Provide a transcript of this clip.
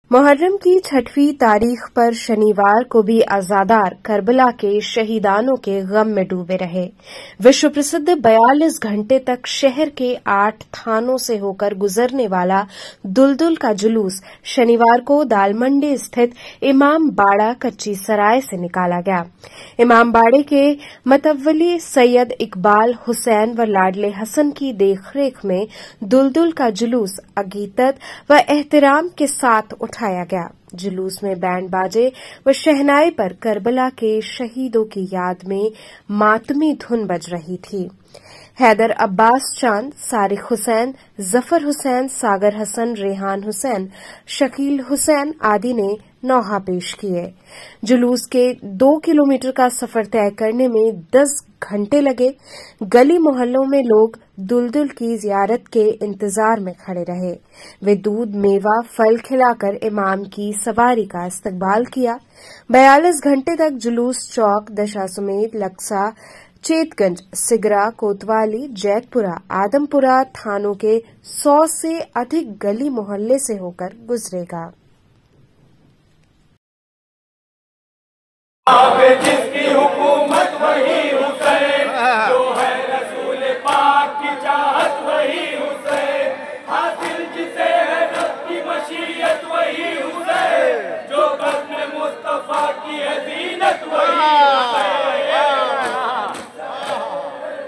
मुहर्रम की 6वीं तारीख पर शनिवार को भी अज़ादार करबला के शहीदानों के गम में डूबे रहे। विश्व प्रसिद्ध 42 घंटे तक शहर के 8 थानों से होकर गुजरने वाला दुलदुल का जुलूस शनिवार को दालमंडी स्थित इमाम बाड़ा कच्ची सराय से निकाला गया। इमाम बाड़े के मतवली सैयद इकबाल हुसैन व लाडले हसन की देखरेख में दुलदुल का जुलूस अकीदत व एहतराम के साथ उठाया गया। जुलूस में बैंड बाजे व शहनाई पर करबला के शहीदों की याद में मातमी धुन बज रही थी। हैदर अब्बास चांद, सारिक हुसैन, जफर हुसैन, सागर हसन, रेहान हुसैन, शकील हुसैन आदि ने नौहा पेश किए। जुलूस के 2 किलोमीटर का सफर तय करने में 10 घंटे लगे। गली मोहल्लों में लोग दुलदुल की जियारत के इंतजार में खड़े रहे। वे दूध, मेवा, फल खिलाकर इमाम की सवारी का इस्तकबाल किया। 42 घंटे तक जुलूस चौक, दशासमेत, लक्सा, चेतगंज, सिगरा, कोतवाली, जैतपुरा, आदमपुरा थानों के 100 से अधिक गली मोहल्ले से होकर गुजरेगा।